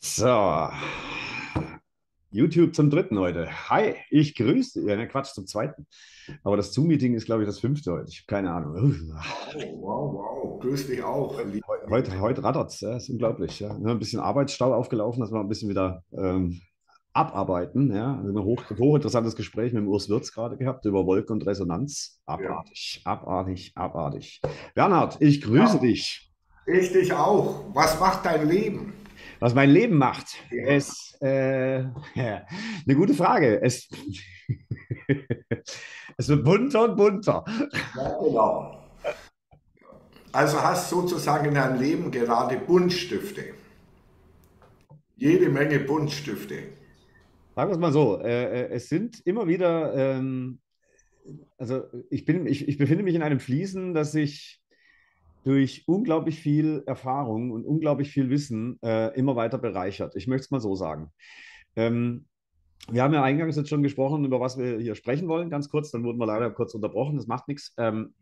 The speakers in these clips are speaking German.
So, YouTube zum dritten heute. Hi, ich grüße. Ja, ne, Quatsch, zum zweiten. Aber das Zoom-Meeting ist, glaube ich, das fünfte heute. Ich habe keine Ahnung. Oh, wow, wow. Grüß dich auch, lieber Heute rattert es, ja, ist unglaublich. Ja. Nur ein bisschen Arbeitsstau aufgelaufen, dass wir ein bisschen wieder abarbeiten. Ja. Also ein hochinteressantes Gespräch mit dem Urs Wirz gerade gehabt über Wolke und Resonanz. Ja. Abartig, abartig, abartig. Bernhard, ich grüße Ja, dich. ich dich auch. Was macht dein Leben? Was mein Leben macht, Ja, ist ja, eine gute Frage. Es wird bunter und bunter. ja, genau. Also hast sozusagen in deinem Leben gerade Buntstifte. Jede Menge Buntstifte. Sagen wir es mal so, es sind immer wieder, also ich befinde mich in einem Fließen, das sich durch unglaublich viel Erfahrung und unglaublich viel Wissen immer weiter bereichert. Ich möchte es mal so sagen. Ähm, Wir haben ja eingangs jetzt schon gesprochen, über was wir hier sprechen wollen, ganz kurz. Dann wurden wir leider kurz unterbrochen, das macht nichts.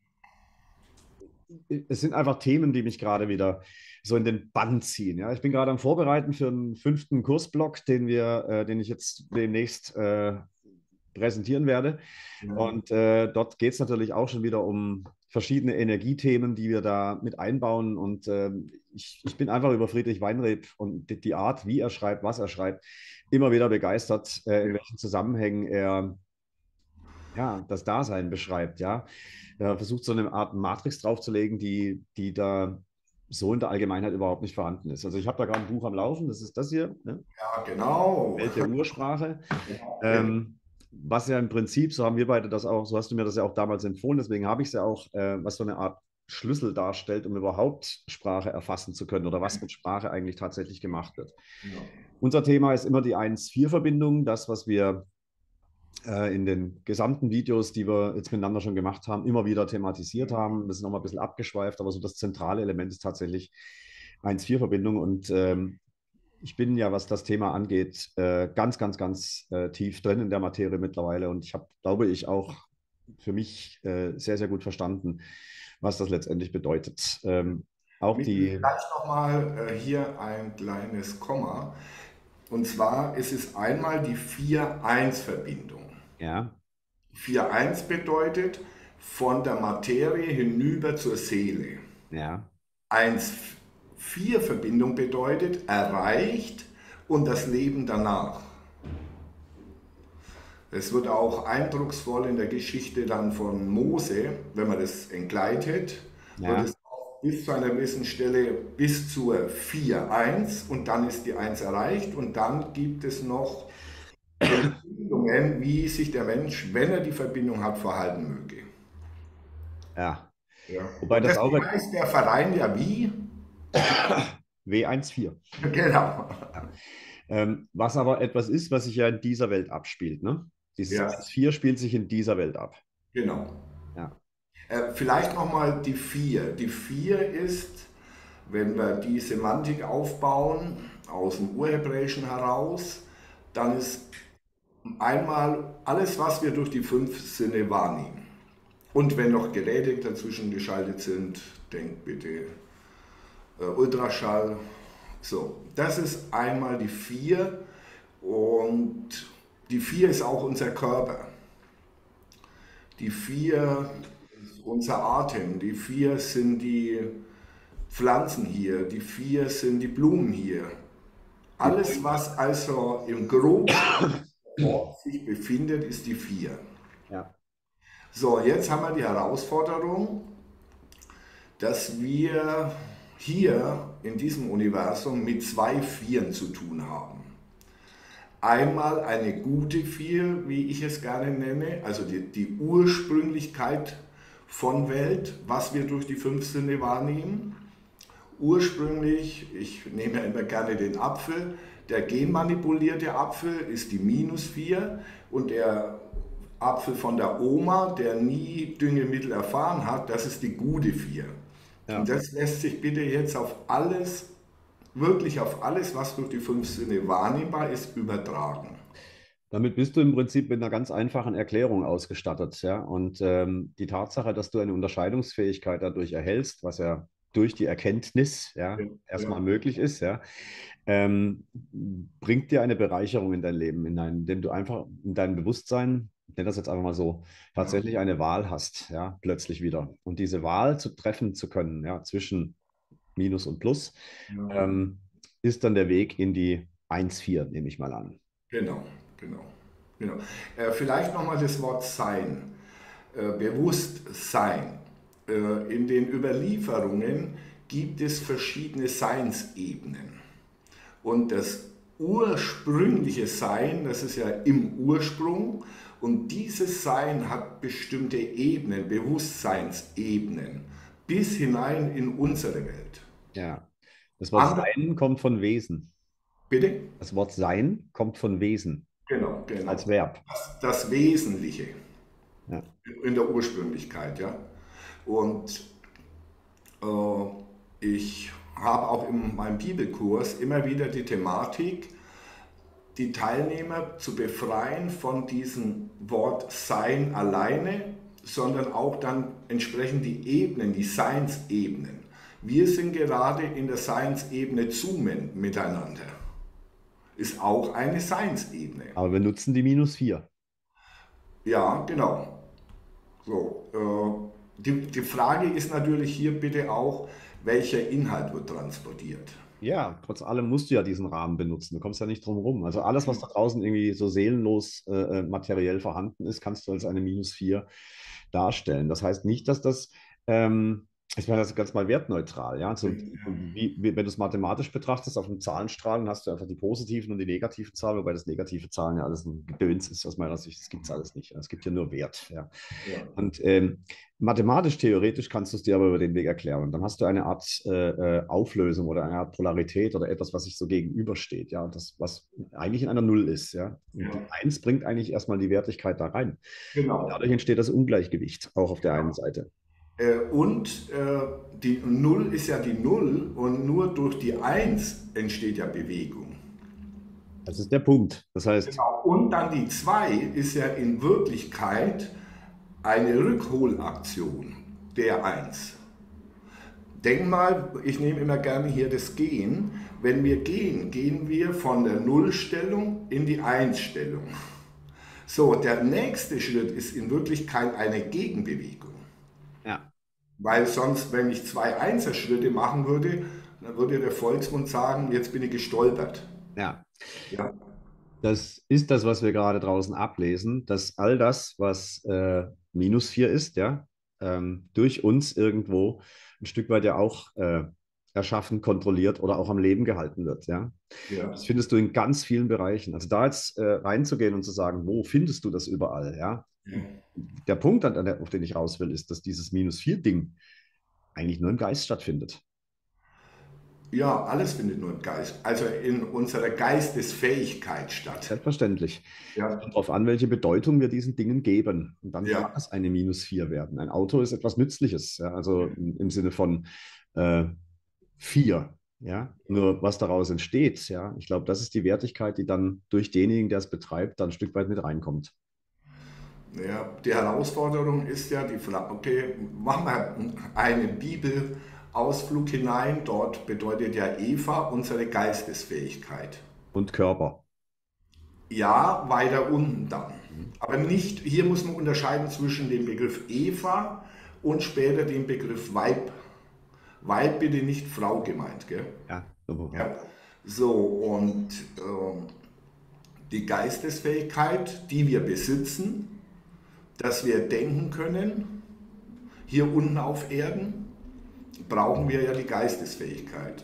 Es sind einfach Themen, die mich gerade wieder so in den Bann ziehen. Ja, ich bin gerade am Vorbereiten für einen fünften Kursblock, den ich jetzt demnächst präsentieren werde. Ja. Und dort geht es natürlich auch schon wieder um verschiedene Energiethemen, die wir da mit einbauen. Und ich bin einfach über Friedrich Weinreb und die Art, wie er schreibt, was er schreibt, immer wieder begeistert, in welchen Zusammenhängen er ja, das Dasein beschreibt, ja. Er versucht so eine Art Matrix draufzulegen, die da so in der Allgemeinheit überhaupt nicht vorhanden ist. Also ich habe da gerade ein Buch am Laufen, das ist das hier, ne? Ja, genau. Welt der Ursprache. Ja, Was ja im Prinzip, so haben wir beide das auch, so hast du mir das ja auch damals empfohlen, deswegen habe ich es ja auch, was so eine Art Schlüssel darstellt, um überhaupt Sprache erfassen zu können oder was mit Sprache eigentlich tatsächlich gemacht wird. ja. Unser Thema ist immer die 1-4-Verbindung, das, was wir in den gesamten Videos, die wir jetzt miteinander schon gemacht haben, immer wieder thematisiert haben. Das ist nochmal ein bisschen abgeschweift, aber so das zentrale Element ist tatsächlich 1-4-Verbindung. Und ich bin ja, was das Thema angeht, ganz, ganz, ganz tief drin in der Materie mittlerweile. Und ich habe, glaube ich, auch für mich sehr, sehr gut verstanden, was das letztendlich bedeutet. Auch die, Vielleicht nochmal hier ein kleines Komma. Und zwar ist es einmal die 4-1-Verbindung. ja, 4-1 bedeutet von der Materie hinüber zur Seele. ja, 1-4-Verbindung bedeutet erreicht und das Leben danach. Es wird auch eindrucksvoll in der Geschichte dann von Mose, wenn man das entgleitet, wird ja. es auch bis zu einer gewissen Stelle bis zur 4-1 und dann ist die 1 erreicht und dann gibt es noch Empfehlungen, wie sich der Mensch, wenn er die Verbindung hat, verhalten möge. Ja. Ja. Wobei Und das auch deswegen heißt der Verein ja wie? W14. Genau. Ja. Was aber etwas ist, was sich ja in dieser Welt abspielt. Ne? Dieses Ja, 1-4 spielt sich in dieser Welt ab. genau. Ja. Vielleicht nochmal die 4. Die 4 ist, wenn wir die Semantik aufbauen, aus dem Urhebräischen heraus, dann ist einmal alles, was wir durch die 5 Sinne wahrnehmen. Und wenn noch Geräte dazwischen geschaltet sind, denkt bitte Ultraschall. So, das ist einmal die 4 und die 4 ist auch unser Körper. Die 4 ist unser Atem. Die 4 sind die Pflanzen hier. Die 4 sind die Blumen hier. Die, Alles, was also im grobsten Ort sich befindet, ist die 4. ja. So, jetzt haben wir die Herausforderung, dass wir hier in diesem Universum mit 2 Vieren zu tun haben. Einmal eine gute Vier, wie ich es gerne nenne, also die Ursprünglichkeit von Welt, was wir durch die 5 Sinne wahrnehmen. Ursprünglich, ich nehme ja immer gerne den Apfel, der genmanipulierte Apfel ist die -4 und der Apfel von der Oma, der nie Düngemittel erfahren hat, das ist die gute 4. Und Ja. das lässt sich bitte jetzt auf alles, wirklich auf alles, was durch die 5 Sinne wahrnehmbar ist, übertragen. Damit bist du im Prinzip mit einer ganz einfachen Erklärung ausgestattet. Ja? Und die Tatsache, dass du eine Unterscheidungsfähigkeit dadurch erhältst, was ja durch die Erkenntnis ja, Ja, erstmal ja, möglich ist, ja, ähm, bringt dir eine Bereicherung in dein Leben hinein, indem du einfach in deinem Bewusstsein, ich nenne das jetzt einfach mal so, Ja, tatsächlich eine Wahl hast, ja, plötzlich wieder. Und diese Wahl zu treffen zu können, ja, zwischen Minus und Plus, ja. ähm, ist dann der Weg in die 1,4, nehme ich mal an. Genau, genau, genau. Vielleicht nochmal das Wort Sein, Bewusstsein. In den Überlieferungen gibt es verschiedene Seinsebenen. Und das ursprüngliche Sein, das ist ja im Ursprung, und dieses Sein hat bestimmte Ebenen, Bewusstseinsebenen, bis hinein in unsere Welt. Ja. Das Wort Andere, Sein kommt von Wesen. bitte? Das Wort Sein kommt von Wesen Genau, als genau. Verb. Das Wesentliche Ja. in der Ursprünglichkeit, ja. Und ich habe auch in meinem Bibelkurs immer wieder die Thematik, die Teilnehmer zu befreien von diesem Wort Sein alleine, sondern auch dann entsprechend die Ebenen, die Seinsebenen. Wir sind gerade in der Seinsebene zu miteinander. Ist auch eine Seinsebene. Aber wir nutzen die -4. Ja, genau. So, die Frage ist natürlich hier bitte auch, welcher Inhalt wird transportiert. Ja, trotz allem musst du ja diesen Rahmen benutzen. Du kommst ja nicht drum rum. Also alles, was da draußen irgendwie so seelenlos materiell vorhanden ist, kannst du als eine -4 darstellen. Das heißt nicht, dass das, ich meine, das ist ganz mal wertneutral. Ja? Also, wenn du es mathematisch betrachtest, auf einem Zahlenstrahl, dann hast du einfach die positiven und die negativen Zahlen, wobei das negative Zahlen ja alles ein Gedöns ist aus meiner Sicht. Das gibt es alles nicht. Es gibt ja nur Wert. Ja? Ja, Und mathematisch, theoretisch kannst du es dir aber über den Weg erklären. Und dann hast du eine Art Auflösung oder eine Art Polarität oder etwas, was sich so gegenübersteht, ja, das, was eigentlich in einer Null ist, ja. Und die ja, Eins bringt eigentlich erstmal die Wertigkeit da rein. Und genau. dadurch entsteht das Ungleichgewicht, auch auf der einen Seite. Und die Null ist ja die Null und nur durch die Eins entsteht ja Bewegung. Das ist der Punkt. Das heißt, Genau. Und dann die 2 ist ja in Wirklichkeit eine Rückholaktion der Eins. Denk mal, ich nehme immer gerne hier das Gehen. Wenn wir gehen, gehen wir von der Nullstellung in die Einsstellung. So, der nächste Schritt ist in Wirklichkeit eine Gegenbewegung. ja, Weil sonst, wenn ich zwei Einzelschritte machen würde, dann würde der Volksmund sagen, jetzt bin ich gestolpert. ja. Ja, Das ist das, was wir gerade draußen ablesen, dass all das, was -4 ist, ja, durch uns irgendwo ein Stück weit ja auch erschaffen, kontrolliert oder auch am Leben gehalten wird, ja. Das ja, findest du in ganz vielen Bereichen. Also da jetzt reinzugehen und zu sagen, wo findest du das überall, ja. ja. Der Punkt, auf den ich raus will, ist, dass dieses -4-Ding eigentlich nur im Geist stattfindet. Ja, alles findet nur im Geist, also in unserer Geistesfähigkeit statt. Selbstverständlich. Es Ja, kommt darauf an, welche Bedeutung wir diesen Dingen geben. Und dann kann ja, es eine -4 werden. Ein Auto ist etwas Nützliches, ja, also im Sinne von äh, 4. Ja, nur was daraus entsteht, ja, ich glaube, das ist die Wertigkeit, die dann durch denjenigen, der es betreibt, dann ein Stück weit mit reinkommt. ja. Die Herausforderung ist ja die Frage, okay, machen wir einen Bibelausflug hinein. Dort bedeutet ja Eva unsere Geistesfähigkeit. Und Körper. Ja, weiter unten dann. Mhm. Aber nicht, hier muss man unterscheiden zwischen dem Begriff Eva und später dem Begriff Weib. Weib bitte nicht Frau gemeint, gell? Ja, so, ja. Ja. So, und die Geistesfähigkeit, die wir besitzen, dass wir denken können, hier unten auf Erden, brauchen wir ja die Geistesfähigkeit.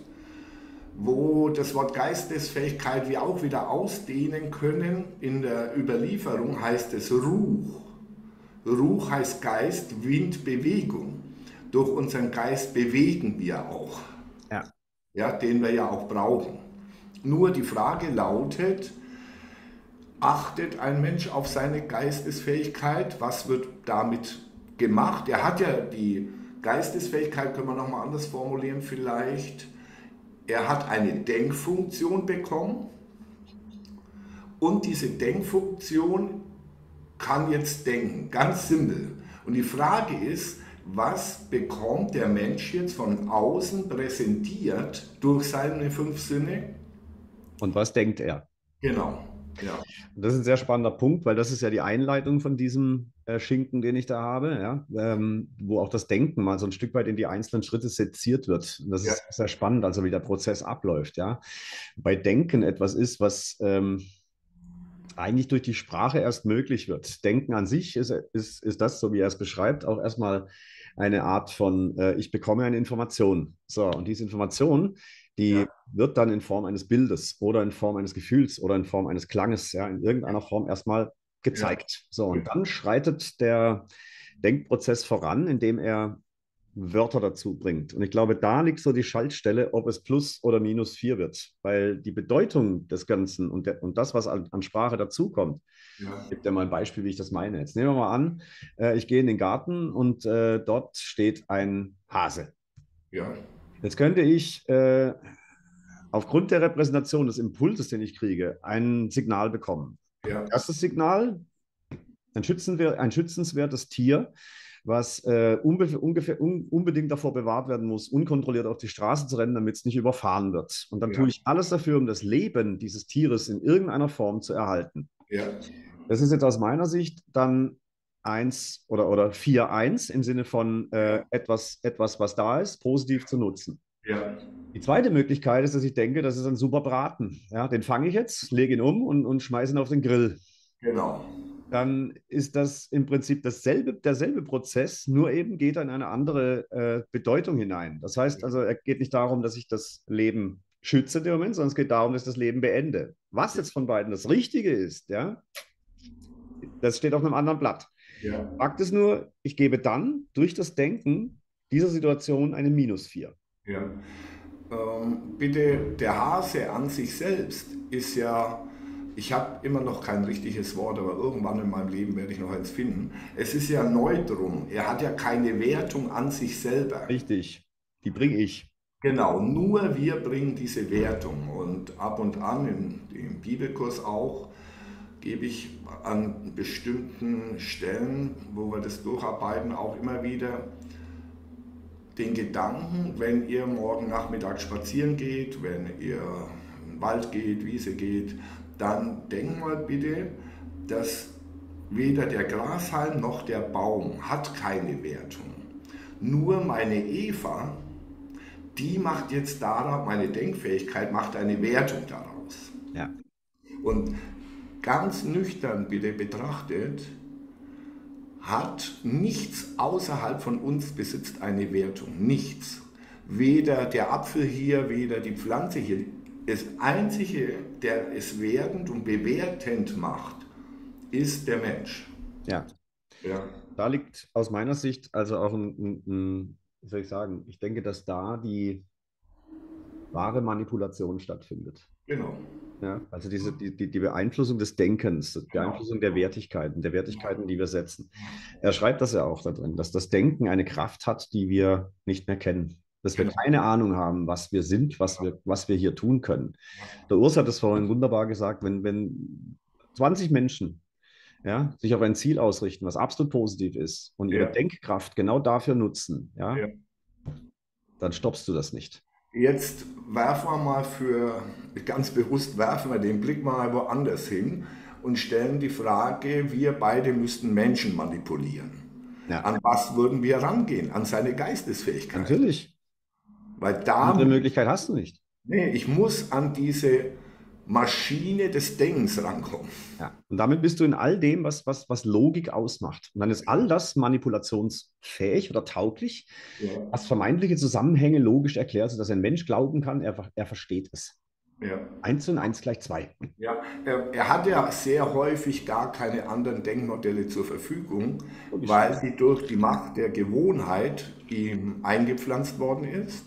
Wo das Wort Geistesfähigkeit wir auch wieder ausdehnen können, in der Überlieferung heißt es Ruch. Ruch heißt Geist, Wind, Bewegung. Durch unseren Geist bewegen wir auch, Ja. ja, den wir ja auch brauchen. Nur die Frage lautet, achtet ein Mensch auf seine Geistesfähigkeit? Was wird damit gemacht? Er hat ja die Geistesfähigkeit, können wir nochmal anders formulieren vielleicht. Er hat eine Denkfunktion bekommen und diese Denkfunktion kann jetzt denken, ganz simpel. Und die Frage ist, was bekommt der Mensch jetzt von außen präsentiert durch seine fünf Sinne? Und was denkt er? Genau. Ja. Und das ist ein sehr spannender Punkt, weil das ist ja die Einleitung von diesem Schinken, den ich da habe, ja, wo auch das Denken mal so ein Stück weit in die einzelnen Schritte seziert wird. Und das Ja. ist sehr spannend, also wie der Prozess abläuft, ja. Bei Denken etwas ist, was eigentlich durch die Sprache erst möglich wird. Denken an sich ist das, so wie er es beschreibt, auch erstmal eine Art von, ich bekomme eine Information. So, und diese Information, die Ja. wird dann in Form eines Bildes oder in Form eines Gefühls oder in Form eines Klanges, ja, in irgendeiner Form erstmal Ja. gezeigt. So, und dann schreitet der Denkprozess voran, indem er Wörter dazu bringt. Und ich glaube, da liegt so die Schaltstelle, ob es plus oder minus 4 wird, weil die Bedeutung des Ganzen und das, was an Sprache dazukommt, Ja. ich gebe dir mal ein Beispiel, wie ich das meine. Jetzt nehmen wir mal an, ich gehe in den Garten und dort steht ein Hase. Ja. Jetzt könnte ich aufgrund der Repräsentation des Impulses, den ich kriege, ein Signal bekommen. Ja. Erstes Signal, ein schützenswertes Tier, was unbedingt davor bewahrt werden muss, unkontrolliert auf die Straße zu rennen, damit es nicht überfahren wird. Und dann Ja. tue ich alles dafür, um das Leben dieses Tieres in irgendeiner Form zu erhalten. Ja. Das ist jetzt aus meiner Sicht dann 1 oder 4-1 im Sinne von Ja. etwas, was da ist, positiv zu nutzen. Ja. Die zweite Möglichkeit ist, dass ich denke, das ist ein super Braten. Ja, den fange ich jetzt, lege ihn um und schmeiße ihn auf den Grill. Genau. Dann ist das im Prinzip derselbe Prozess, nur eben geht er in eine andere Bedeutung hinein. Das heißt also, es geht nicht darum, dass ich das Leben schütze in dem Moment, sondern es geht darum, dass ich das Leben beende. Was jetzt von beiden das Richtige ist, ja, das steht auf einem anderen Blatt. Ja. Fakt ist nur, ich gebe dann durch das Denken dieser Situation eine Minus 4. Ja. Bitte, der Hase an sich selbst ist ja, ich habe immer noch kein richtiges Wort, aber irgendwann in meinem Leben werde ich noch eins finden. Es ist ja Neutrum. Er hat ja keine Wertung an sich selber. Richtig, die bringe ich. Genau, nur wir bringen diese Wertung. Und ab und an, im Bibelkurs auch, gebe ich an bestimmten Stellen, wo wir das durcharbeiten, auch immer wieder den Gedanken, wenn ihr morgen Nachmittag spazieren geht, wenn ihr in den Wald geht, Wiese geht, dann denkt mal bitte, dass weder der Grashalm noch der Baum hat keine Wertung. Nur meine Eva, die macht jetzt daraus, meine Denkfähigkeit macht eine Wertung daraus. Ja. Und ganz nüchtern bitte betrachtet, hat nichts außerhalb von uns besitzt eine Wertung. Nichts. Weder der Apfel hier, weder die Pflanze hier. Das Einzige, der es wertend und bewertend macht, ist der Mensch. Ja. Ja. Da liegt aus meiner Sicht also auch wie soll ich sagen, ich denke, dass da die wahre Manipulation stattfindet. Genau. Ja, also die Beeinflussung des Denkens, die Genau. Beeinflussung der Wertigkeiten, die wir setzen. Er schreibt das ja auch da drin, dass das Denken eine Kraft hat, die wir nicht mehr kennen. Dass wir Genau. keine Ahnung haben, was wir sind, was wir hier tun können. Der Urs hat es vorhin wunderbar gesagt, wenn 20 Menschen ja, sich auf ein Ziel ausrichten, was absolut positiv ist und ihre Ja. Denkkraft genau dafür nutzen, ja, Ja. dann stoppst du das nicht. Jetzt werfen wir mal ganz bewusst werfen wir den Blick mal woanders hin und stellen die Frage, wir beide müssten Menschen manipulieren. Ja, An was würden wir rangehen? An seine Geistesfähigkeit. natürlich. Weil Andere da, Möglichkeit hast du nicht. nee, ich muss an diese Maschine des Denkens rankommen. Ja. Und damit bist du in all dem, was Logik ausmacht. Und dann ist all das manipulationsfähig oder tauglich, Ja. was vermeintliche Zusammenhänge logisch erklärt, sodass ein Mensch glauben kann, er versteht es. Ja. 1 und 1 = 2. Ja, er hat ja sehr häufig gar keine anderen Denkmodelle zur Verfügung, Logisch. weil sie durch die Macht der Gewohnheit ihm eingepflanzt worden ist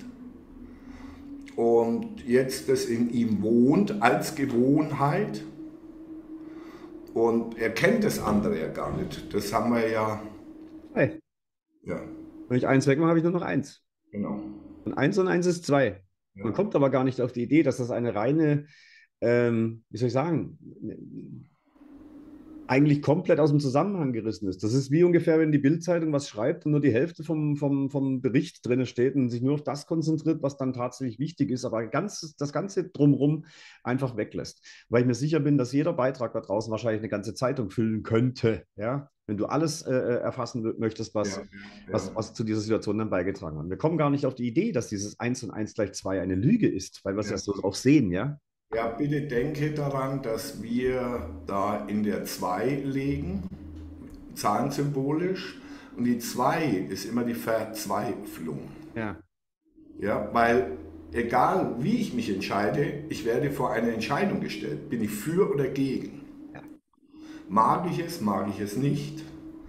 und jetzt das in ihm wohnt als Gewohnheit und er kennt das andere ja gar nicht. Das haben wir ja, Hey, ja, wenn ich 1 wegmache, habe ich nur noch 1. genau. Und 1 und 1 = 2. Man Ja, kommt aber gar nicht auf die Idee, dass das eine reine, wie soll ich sagen, eigentlich komplett aus dem Zusammenhang gerissen ist. Das ist wie ungefähr, wenn die Bild-Zeitung was schreibt und nur die Hälfte vom Bericht drin steht und sich nur auf das konzentriert, was dann tatsächlich wichtig ist, aber das Ganze drumherum einfach weglässt. Weil ich mir sicher bin, dass jeder Beitrag da draußen wahrscheinlich eine ganze Zeitung füllen könnte, ja, wenn du alles erfassen möchtest, Ja, ja. was zu dieser Situation dann beigetragen hat. Wir kommen gar nicht auf die Idee, dass dieses 1 und 1 = 2 eine Lüge ist, weil wir es ja Ja. so auch sehen, ja. Ja, bitte denke daran, dass wir da in der 2 legen, zahlensymbolisch, und die 2 ist immer die Verzweiflung. Ja. Ja, weil egal wie ich mich entscheide, ich werde vor eine Entscheidung gestellt. Bin ich für oder gegen? Mag ich es nicht?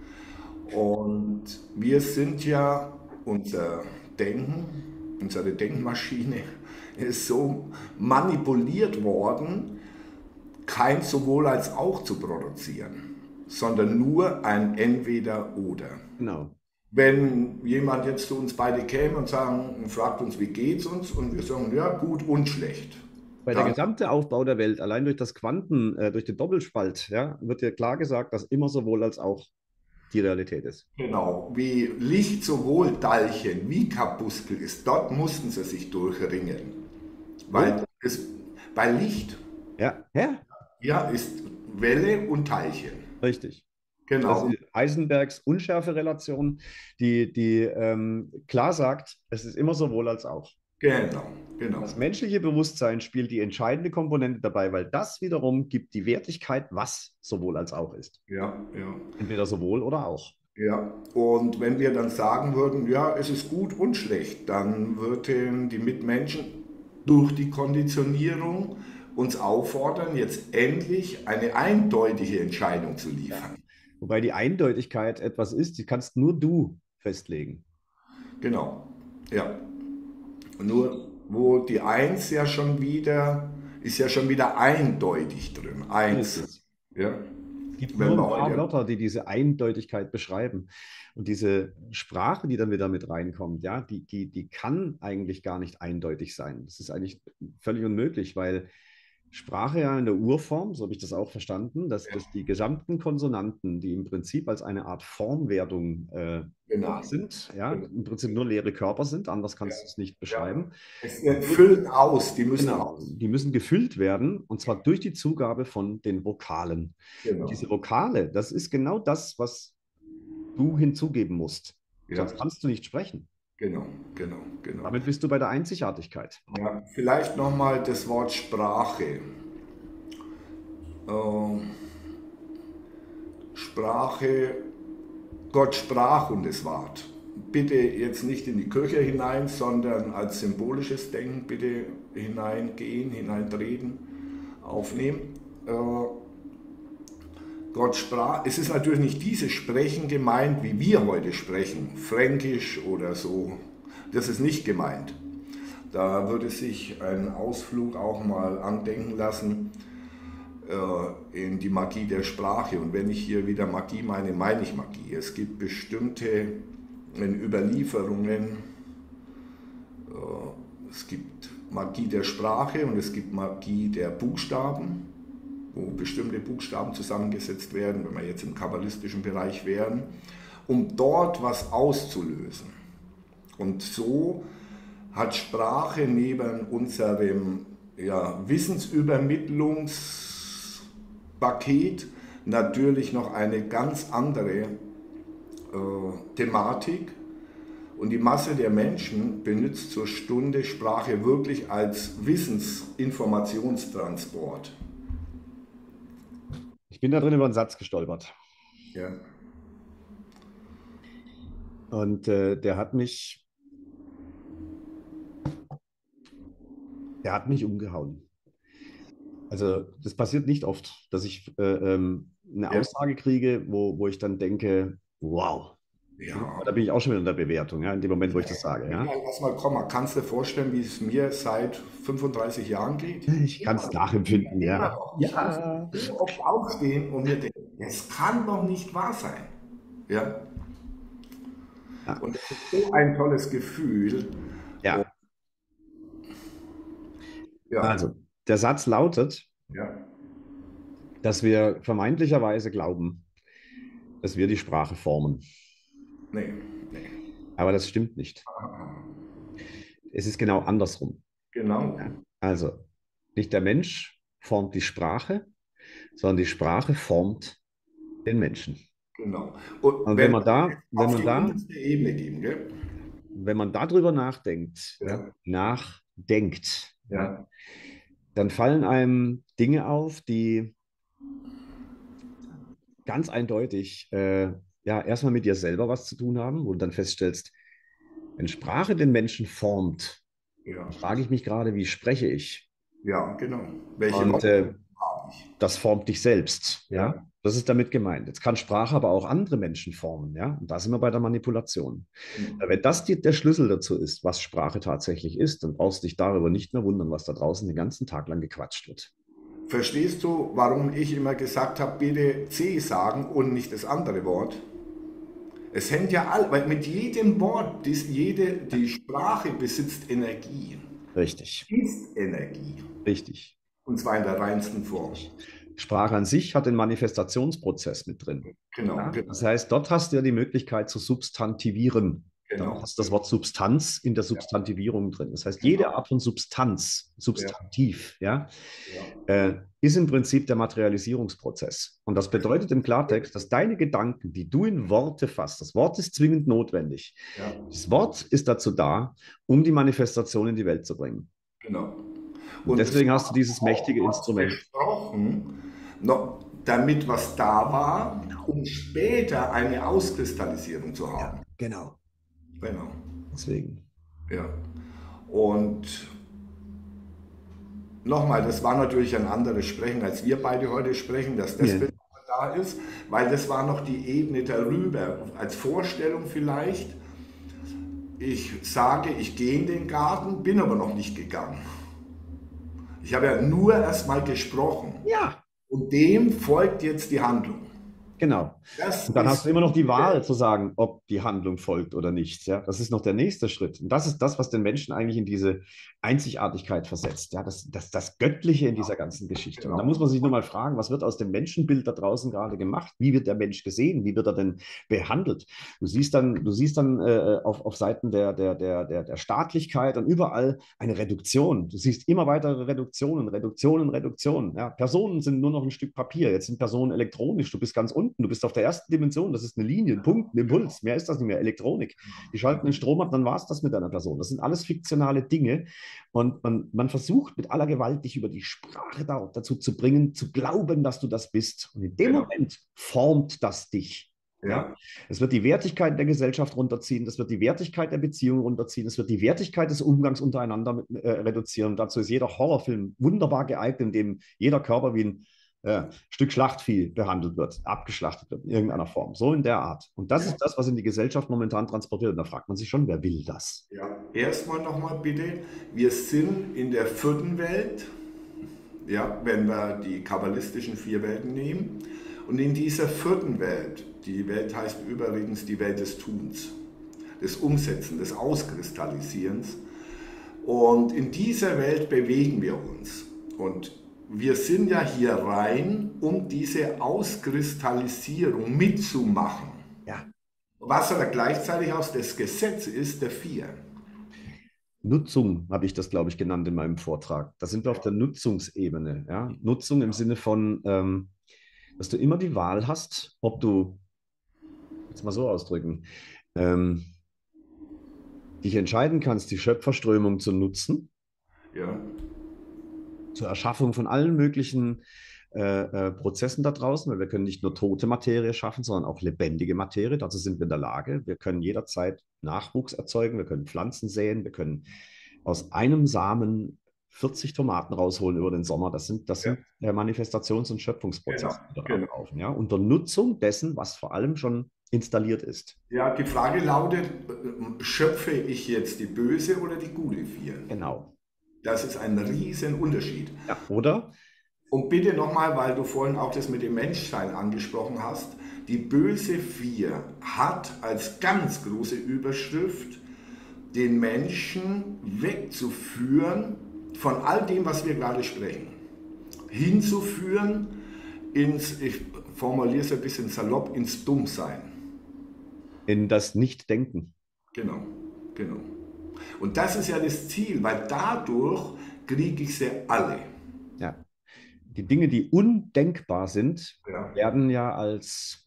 Und wir sind ja, unser Denken, unsere Denkmaschine ist so manipuliert worden, kein sowohl als auch zu produzieren, sondern nur ein Entweder-Oder. Genau. Wenn jemand jetzt zu uns beide käme und fragt uns, wie geht's uns, und wir sagen, ja, gut und schlecht, Weil der dann gesamte Aufbau der Welt, allein durch das durch den Doppelspalt, ja, wird dir klar gesagt, dass immer sowohl als auch die Realität ist. genau, wie Licht sowohl Teilchen wie Korpuskel ist, dort mussten sie sich durchringen. Wo? Weil es bei Licht, Ja, ja, ja, ist Welle und Teilchen. richtig. Das Genau, ist Heisenbergs Unschärferelation, die klar sagt, es ist immer sowohl als auch. genau, genau. Das menschliche Bewusstsein spielt die entscheidende Komponente dabei, weil das wiederum gibt die Wertigkeit, was sowohl als auch ist. Ja, ja, Entweder sowohl oder auch. ja. Und wenn wir dann sagen würden, ja, es ist gut und schlecht, dann würden die Mitmenschen durch die Konditionierung uns auffordern, jetzt endlich eine eindeutige Entscheidung zu Ja. liefern. Wobei die Eindeutigkeit etwas ist, die kannst nur du festlegen. Genau, ja. Nur wo die Eins ja schon wieder, ist ja schon wieder eindeutig drin. So ist Eins. es. Ja. Es gibt nur Wenn ein wir paar heute, Wörter, die diese Eindeutigkeit beschreiben. Und diese Sprache, die dann wieder mit reinkommt, ja, die kann eigentlich gar nicht eindeutig sein. Das ist eigentlich völlig unmöglich, weil Sprache ja in der Urform, so habe ich das auch verstanden, dass die gesamten Konsonanten, die im Prinzip als eine Art Formwerdung da genau. sind, ja, Genau. im Prinzip nur leere Körper sind, anders Ja. kannst du es nicht Ja. beschreiben. Es Und füllen aus, die müssen genau, raus. die müssen gefüllt werden und zwar durch die Zugabe von den Vokalen. Und Genau. diese Vokale, das ist genau das, was du hinzugeben musst. Ja, Sonst kannst du nicht sprechen. genau, genau, genau. Damit bist du bei der Einzigartigkeit. Ja, vielleicht nochmal das Wort Sprache. Ähm, Sprache, Gott sprach und es ward. Bitte jetzt nicht in die Kirche hinein, sondern als symbolisches Denken bitte hineingehen, hineintreten, aufnehmen. Äh, Gott sprach, es ist natürlich nicht dieses Sprechen gemeint, wie wir heute sprechen, Fränkisch oder so. Das ist nicht gemeint. Da würde sich ein Ausflug auch mal andenken lassen in die Magie der Sprache. Und wenn ich hier wieder Magie meine, meine ich Magie. Es gibt bestimmte Überlieferungen, es gibt Magie der Sprache und es gibt Magie der Buchstaben, wo bestimmte Buchstaben zusammengesetzt werden, wenn wir jetzt im kabbalistischen Bereich wären, um dort was auszulösen. Und so hat Sprache neben unserem Wissensübermittlungspaket natürlich noch eine ganz andere Thematik. Und die Masse der Menschen benutzt zur Stunde Sprache wirklich als Wissensinformationstransport. Ich bin da drin über einen Satz gestolpert. Ja, Und der hat mich umgehauen. Also das passiert nicht oft, dass ich eine ja, Aussage kriege, wo ich dann denke, wow. Ja, ja. da bin ich auch schon wieder in der Bewertung, ja, in dem Moment, wo ich das sage. Ja. Lass mal kommen. Kannst du dir vorstellen, wie es mir seit 35 Jahren geht? Ich kann es nachempfinden, Immer ja. noch. Ich muss Ja. so oft aufstehen und mir denken, es kann doch nicht wahr sein. Ja? Ja. Und das ist so ein tolles Gefühl. Und, Ja. ja, Also, der Satz lautet, ja, dass wir vermeintlicherweise glauben, dass wir die Sprache formen. Nee, nee. Aber das stimmt nicht. Es ist genau andersrum. Genau, Ja? Also, nicht der Mensch formt die Sprache, sondern die Sprache formt den Menschen. genau. Und Und wenn wir auf die unterste Ebene gehen, gell? wenn man darüber nachdenkt, ja, Ja, nachdenkt, ja, ja, dann fallen einem Dinge auf, die ganz eindeutig ja erstmal mit dir selber was zu tun haben, wo du dann feststellst, wenn Sprache den Menschen formt, ja, dann frage ich mich gerade, wie spreche ich? ja, genau. Welche Und Worte habe ich? das formt dich selbst, ja. Ja, Das ist damit gemeint. Jetzt kann Sprache aber auch andere Menschen formen, ja. Und da sind wir bei der Manipulation. genau. Wenn das der Schlüssel dazu ist, was Sprache tatsächlich ist, dann brauchst du dich darüber nicht mehr wundern, was da draußen den ganzen Tag lang gequatscht wird. Verstehst du, warum ich immer gesagt habe, bitte C sagen und nicht das andere Wort? Es hängt ja all, weil mit jedem Wort, die Sprache besitzt Energie, Richtig, ist Energie. richtig, Und zwar in der reinsten Form. richtig. Sprache an sich hat den Manifestationsprozess mit drin. Genau, Ja? Das genau, heißt, dort hast du ja die Möglichkeit zu substantivieren. Dann genau, hast du das Wort Substanz in der ja, Substantivierung drin. Das heißt, jede genau, Art von Substanz, ja, Substantiv, ja, ja. ist im Prinzip der Materialisierungsprozess. Und das bedeutet im Klartext, dass deine Gedanken, die du in Worte fasst, das Wort ist zwingend notwendig. Ja, Das Wort ist dazu da, um die Manifestation in die Welt zu bringen. genau. Und Und es deswegen war hast du dieses auch mächtige was Instrument. versprochen, noch, damit was da war, Genau. um später eine Auskristallisierung zu Ja, haben. genau. Genau. Deswegen. Ja. Und nochmal, das war natürlich ein anderes Sprechen, als wir beide heute sprechen, dass das Ja. Bild da ist, weil das war noch die Ebene darüber. Als Vorstellung vielleicht, ich sage, ich gehe in den Garten, bin aber noch nicht gegangen. Ich habe ja nur erstmal gesprochen Ja, und dem folgt jetzt die Handlung. genau. Das Und dann hast ist du immer noch die Wahl zu sagen, ob die Handlung folgt oder nicht. Ja, das ist noch der nächste Schritt. Und das ist das, was den Menschen eigentlich in diese Einzigartigkeit versetzt. Ja, das Göttliche in dieser ganzen Geschichte. Und da muss genau, man sich nur mal fragen, was wird aus dem Menschenbild da draußen gerade gemacht? Wie wird der Mensch gesehen? Wie wird er denn behandelt? Du siehst dann auf Seiten der Staatlichkeit und überall eine Reduktion. Du siehst immer weitere Reduktionen, Reduktionen, Reduktionen. Ja, Personen sind nur noch ein Stück Papier. Jetzt sind Personen elektronisch. Du bist ganz unten. Du bist auf der ersten Dimension. Das ist eine Linie, ein Punkt, ein Impuls. Mehr ist das nicht mehr. Elektronik. Die schalten den Strom ab, dann war es das mit einer Person. Das sind alles fiktionale Dinge. Und man versucht mit aller Gewalt, dich über die Sprache dazu zu bringen, zu glauben, dass du das bist. Und in dem genau. Moment formt das dich. Ja? Ja, Es wird die Wertigkeit der Gesellschaft runterziehen, das wird die Wertigkeit der Beziehung runterziehen, es wird die Wertigkeit des Umgangs untereinander reduzieren. Und dazu ist jeder Horrorfilm wunderbar geeignet, in dem jeder Körper wie ein Stück Schlachtvieh behandelt wird, abgeschlachtet wird in irgendeiner Form. So in der Art. Und das ja, ist das, was in die Gesellschaft momentan transportiert. Und da fragt man sich schon, wer will das? ja. Erstmal nochmal bitte, wir sind in der vierten Welt, ja, wenn wir die kabbalistischen vier Welten nehmen. Und in dieser vierten Welt, die Welt heißt übrigens die Welt des Tuns, des Umsetzens, des Auskristallisierens. Und in dieser Welt bewegen wir uns. Und wir sind ja hier rein, um diese Auskristallisierung mitzumachen. Ja, Was aber gleichzeitig auch das Gesetz ist, der vier. Nutzung habe ich das, glaube ich, genannt in meinem Vortrag. Da sind wir auf der Nutzungsebene. Ja? Nutzung im Sinne von, dass du immer die Wahl hast, ob du, jetzt mal so ausdrücken, ähm, dich entscheiden kannst, die Schöpferströmung zu nutzen, Ja, zur Erschaffung von allen möglichen Prozessen da draußen, weil wir können nicht nur tote Materie schaffen, sondern auch lebendige Materie. Dazu sind wir in der Lage. Wir können jederzeit Nachwuchs erzeugen, wir können Pflanzen säen, wir können aus einem Samen 40 Tomaten rausholen über den Sommer. Das sind ja, Manifestations- und genau, Schöpfungsprozesse, die dort genau. ablaufen. Ja? Unter Nutzung dessen, was vor allem schon installiert ist. Ja, die Frage lautet, schöpfe ich jetzt die böse oder die gute vier? Genau. Das ist ein riesen Unterschied. Ja, oder? Und bitte nochmal, weil du vorhin auch das mit dem Menschsein angesprochen hast, die böse vier hat als ganz große Überschrift, den Menschen wegzuführen von all dem, was wir gerade sprechen, hinzuführen ich formuliere es ein bisschen salopp, ins Dummsein. In das Nicht-Denken. Genau, genau. Und das ist ja das Ziel, weil dadurch kriege ich sie alle. Ja. Die Dinge, die undenkbar sind, Ja, werden ja als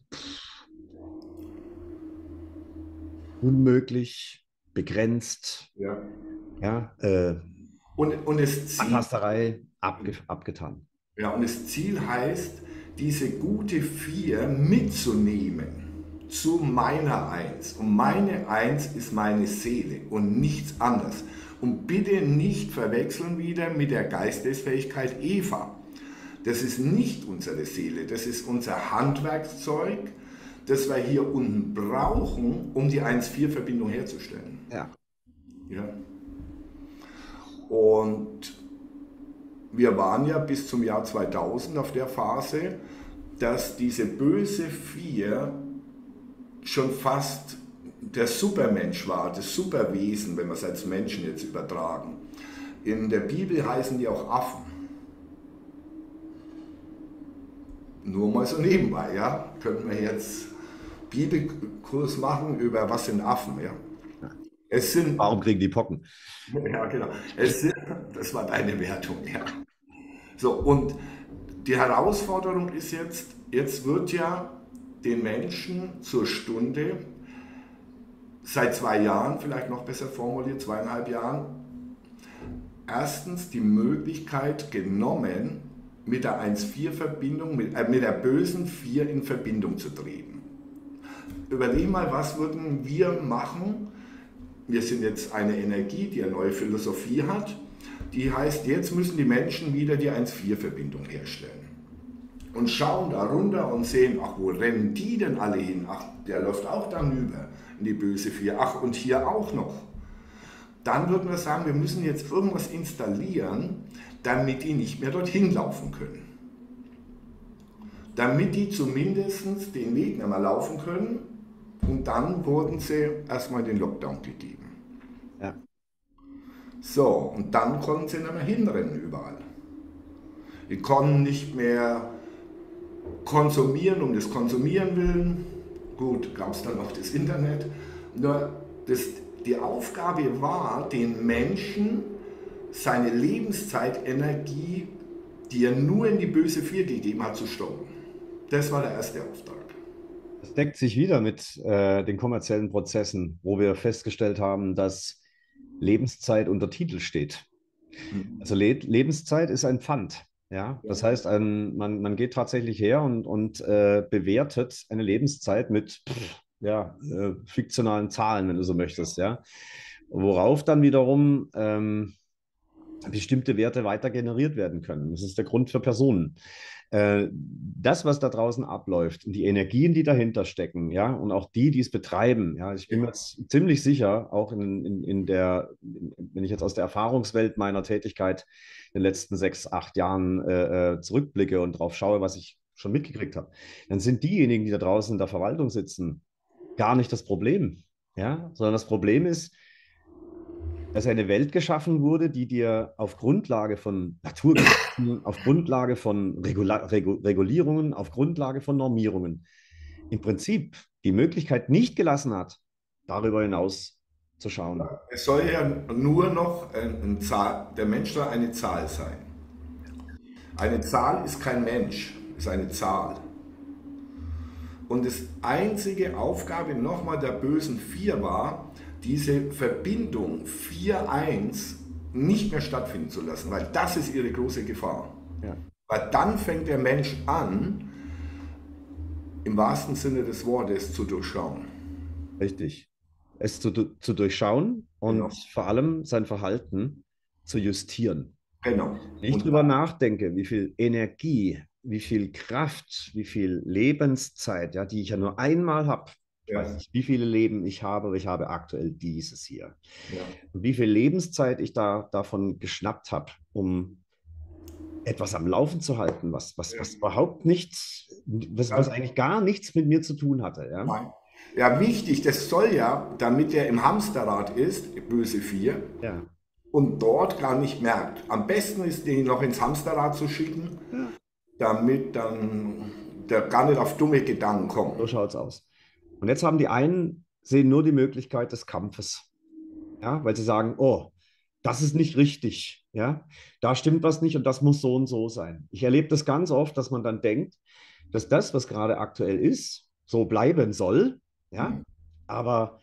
unmöglich, begrenzt, ja. ja, Und das Ziel, Anlasserei abgetan. ja, und das Ziel heißt, diese gute Vier mitzunehmen zu meiner Eins. Und meine Eins ist meine Seele und nichts anderes. Und bitte nicht verwechseln wieder mit der Geistesfähigkeit Eva. Das ist nicht unsere Seele, das ist unser Handwerkszeug, das wir hier unten brauchen, um die 1-4-Verbindung herzustellen. Ja. Ja. Und wir waren ja bis zum Jahr 2000 auf der Phase, dass diese böse Vier schon fast der Supermensch war, das Superwesen, wenn wir es als Menschen jetzt übertragen. In der Bibel heißen die auch Affen. Nur mal so nebenbei, ja. Könnten wir jetzt Bibelkurs machen über was sind Affen, ja. Es sind, Warum kriegen die Pocken? ja genau, das war deine Wertung, ja. So, und die Herausforderung ist jetzt wird ja den Menschen zur Stunde seit 2 Jahren, vielleicht noch besser formuliert, 2,5 Jahren, erstens die Möglichkeit genommen, mit der 1-4-Verbindung, mit der bösen 4 in Verbindung zu treten. Überleg mal, was würden wir machen? Wir sind jetzt eine Energie, die eine neue Philosophie hat. Die heißt, jetzt müssen die Menschen wieder die 1-4-Verbindung herstellen. Und schauen da runter und sehen, ach, wo rennen die denn alle hin? Ach, der läuft auch dann rüber in die böse 4. Ach, und hier auch noch. Dann würden wir sagen, wir müssen jetzt irgendwas installieren, damit die nicht mehr dorthin laufen können. Damit die zumindest den Weg nicht mehr laufen können. Und dann wurden sie erstmal in den Lockdown gegeben. Ja. So, und dann konnten sie nicht mehr hinrennen überall. Die konnten nicht mehr konsumieren um des Konsumieren willen. Gut, gab es dann noch das Internet. Nur die Aufgabe war, den Menschen seine Lebenszeitenergie, die er nur in die böse 4 gegeben hat, zu stoppen. Das war der erste Auftrag. Das deckt sich wieder mit den kommerziellen Prozessen, wo wir festgestellt haben, dass Lebenszeit unter Titel steht. Also Lebenszeit ist ein Pfand. Ja? Das heißt, man geht tatsächlich her und bewertet eine Lebenszeit mit fiktionalen Zahlen, wenn du so möchtest. Ja? Worauf dann wiederum bestimmte Werte weiter generiert werden können. Das ist der Grund für Personen. Das, was da draußen abläuft und die Energien, die dahinter stecken, ja, und auch die es betreiben, ja, ich bin mir jetzt ziemlich sicher, auch wenn ich jetzt aus der Erfahrungswelt meiner Tätigkeit in den letzten 6, 8 Jahren zurückblicke und drauf schaue, was ich schon mitgekriegt habe, dann sind diejenigen, die da draußen in der Verwaltung sitzen, gar nicht das Problem, ja, sondern das Problem ist, dass eine Welt geschaffen wurde, die dir auf Grundlage von Naturgesetzen, auf Grundlage von Regulierungen, auf Grundlage von Normierungen im Prinzip die Möglichkeit nicht gelassen hat, darüber hinaus zu schauen. Es soll ja nur noch der Mensch soll eine Zahl sein. Eine Zahl ist kein Mensch, ist eine Zahl. Und das einzige Aufgabe nochmal der bösen 4 war, diese Verbindung 4-1 nicht mehr stattfinden zu lassen, weil das ist ihre große Gefahr. Ja. Weil dann fängt der Mensch an, im wahrsten Sinne des Wortes zu durchschauen. Richtig. Es zu durchschauen und Genau. vor allem sein Verhalten zu justieren. Genau. Wenn ich drüber nachdenke, wie viel Energie, wie viel Kraft, wie viel Lebenszeit, ja, die ich ja nur einmal habe. Ich weiß nicht, wie viele Leben ich habe, aber ich habe aktuell dieses hier. Ja. Und wie viel Lebenszeit ich davon geschnappt habe, um etwas am Laufen zu halten, was überhaupt nichts, was eigentlich gar nichts mit mir zu tun hatte. Ja? Nein. Ja, wichtig, das soll ja, damit er im Hamsterrad ist, böse 4, Ja. und dort gar nicht merkt. Am besten ist, den noch ins Hamsterrad zu schicken, Ja. damit dann der gar nicht auf dumme Gedanken kommt. So schaut es aus. Und jetzt haben die einen, sehen nur die Möglichkeit des Kampfes. Ja, weil sie sagen, oh, das ist nicht richtig. Ja, da stimmt was nicht und das muss so und so sein. Ich erlebe das ganz oft, dass man dann denkt, dass das, was gerade aktuell ist, so bleiben soll. Ja, aber